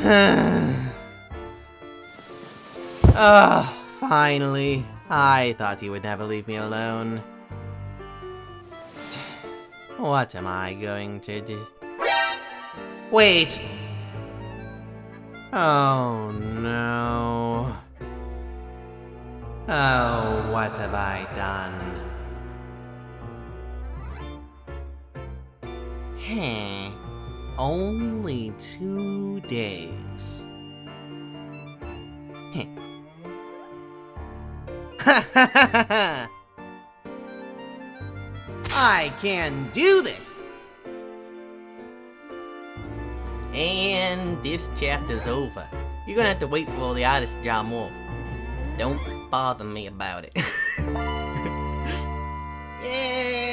Oh, finally. I thought you would never leave me alone. What am I going to do? Wait! Oh no. Oh, what have I done? Only 2 days. I can do this! And this chapter's over. You're gonna have to wait for all the artists to draw more. Don't bother me about it. Yay!